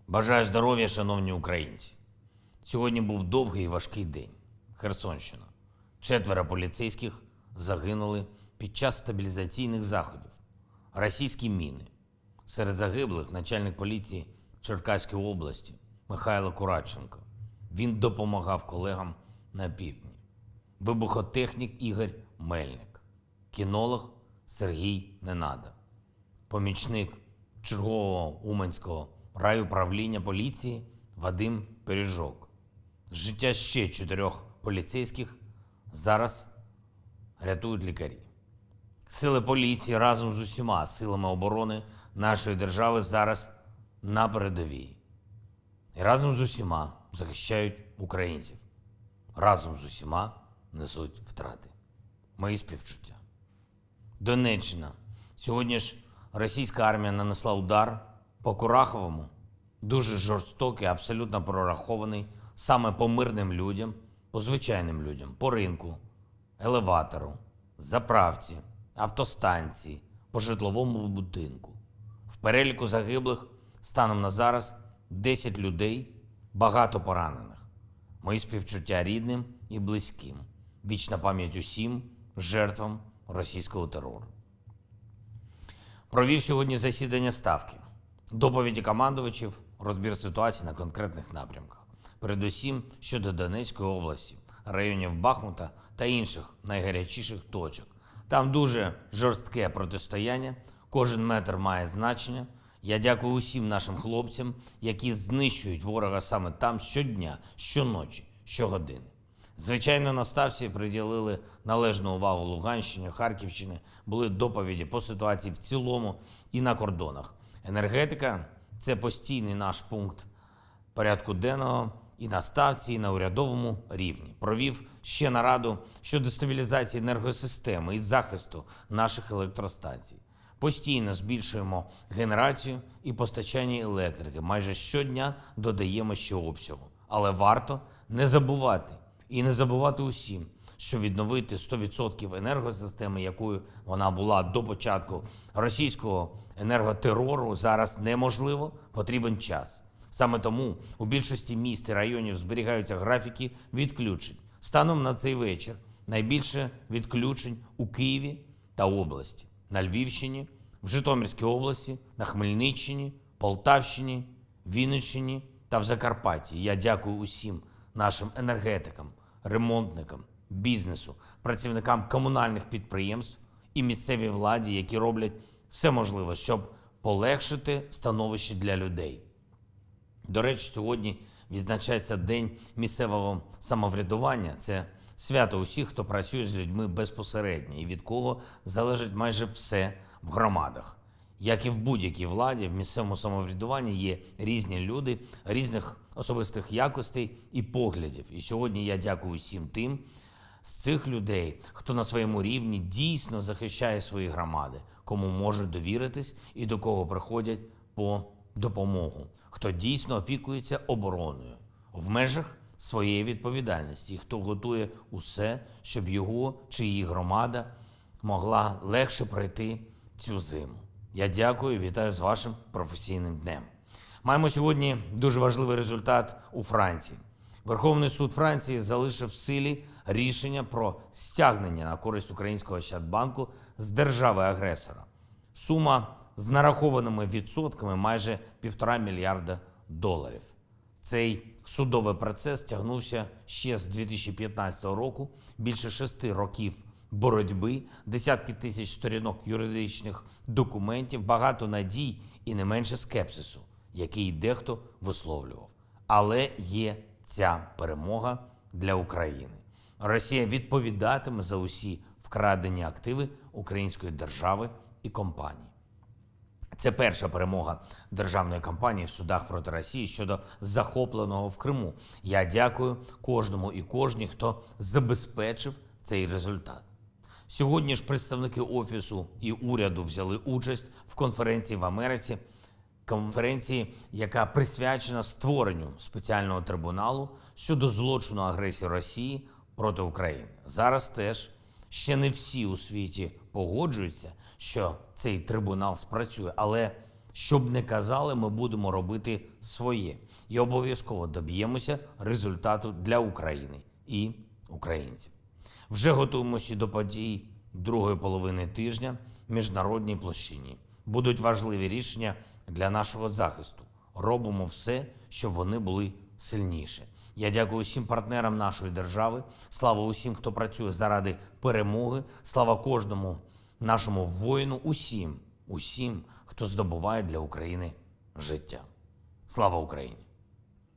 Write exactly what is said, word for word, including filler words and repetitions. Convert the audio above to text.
Бажаю здоров'я, шановні українці. Сьогодні був довгий і важкий день. Херсонщина. Четверо поліцейських загинули під час стабілізаційних заходів. Російські міни. Серед загиблих начальник поліції Черкаської області Михайло Курадченко. Він допомагав колегам на півдні. Вибухотехнік Ігор Мельник. Кінолог Сергій Ненада. Помічник чергового Уманського райуправління поліції Вадим Пиріжок. Життя ще чотирьох поліцейських зараз рятують лікарі. Сили поліції разом з усіма силами оборони нашої держави зараз на передовій. І разом з усіма захищають українців. Разом з усіма несуть втрати. Мої співчуття. Донеччина. Сьогодні ж російська армія нанесла удар по Кураховому, дуже жорстокий, абсолютно прорахований саме по мирним людям, по звичайним людям, по ринку, елеватору, заправці, автостанції, по житловому будинку. В переліку загиблих станом на зараз десять людей, багато поранених. Мої співчуття рідним і близьким. Вічна пам'ять усім жертвам російського терору. Провів сьогодні засідання Ставки. Доповіді командувачів, розбір ситуації на конкретних напрямках. Передусім щодо Донецької області, районів Бахмута та інших найгарячіших точок. Там дуже жорстке протистояння, кожен метр має значення. Я дякую усім нашим хлопцям, які знищують ворога саме там щодня, щоночі, щогодини. Звичайно, на Ставці приділили належну увагу Луганщині, Харківщині, були доповіді по ситуації в цілому і на кордонах. Енергетика – це постійний наш пункт порядку денного і на Ставці, і на урядовому рівні. Провів ще нараду щодо стабілізації енергосистеми і захисту наших електростанцій. Постійно збільшуємо генерацію і постачання електрики. Майже щодня додаємо ще обсягу. Але варто не забувати, і не забувати усім, що відновити сто відсотків енергосистеми, якою вона була до початку російського енерготерору, зараз неможливо, потрібен час. Саме тому у більшості міст і районів зберігаються графіки відключень. Станом на цей вечір найбільше відключень у Києві та області, на Львівщині, в Житомирській області, на Хмельниччині, Полтавщині, Вінниччині та в Закарпатті. Я дякую усім нашим енергетикам, ремонтникам, бізнесу, працівникам комунальних підприємств і місцевій владі, які роблять все можливе, щоб полегшити становище для людей. До речі, сьогодні відзначається День місцевого самоврядування. Це свято усіх, хто працює з людьми безпосередньо і від кого залежить майже все в громадах. Як і в будь-якій владі, в місцевому самоврядуванні є різні люди, різних особистих якостей і поглядів. І сьогодні я дякую всім тим з цих людей, хто на своєму рівні дійсно захищає свої громади, кому можуть довіритись і до кого приходять по допомогу, хто дійсно опікується обороною в межах своєї відповідальності, і хто готує усе, щоб його чи її громада могла легше пройти цю зиму. Я дякую і вітаю з вашим професійним днем. Маємо сьогодні дуже важливий результат у Франції. Верховний суд Франції залишив в силі рішення про стягнення на користь українського Ощадбанку з держави-агресора. Сума з нарахованими відсотками майже півтора мільярда доларів. Цей судовий процес тягнувся ще з дві тисячі п'ятнадцятого року, більше шести років боротьби, десятки тисяч сторінок юридичних документів, багато надій і не менше скепсису, який дехто висловлював. Але є ця перемога для України. Росія відповідатиме за усі вкрадені активи української держави і компаній. Це перша перемога державної кампанії в судах проти Росії щодо захопленого в Криму. Я дякую кожному і кожній, хто забезпечив цей результат. Сьогодні ж представники Офісу і уряду взяли участь в конференції в Америці, конференції, яка присвячена створенню спеціального трибуналу щодо злочину агресії Росії проти України. Зараз теж ще не всі у світі погоджуються, що цей трибунал спрацює, але Щоб не казали, ми будемо робити своє і обов'язково доб'ємося результату для України і українців. Вже готуємося до подій другої половини тижня в міжнародній площині. Будуть важливі рішення для нашого захисту. Робимо все, щоб вони були сильніші. Я дякую всім партнерам нашої держави. Слава усім, хто працює заради перемоги. Слава кожному нашому воїну, усім, усім, хто здобуває для України життя. Слава Україні!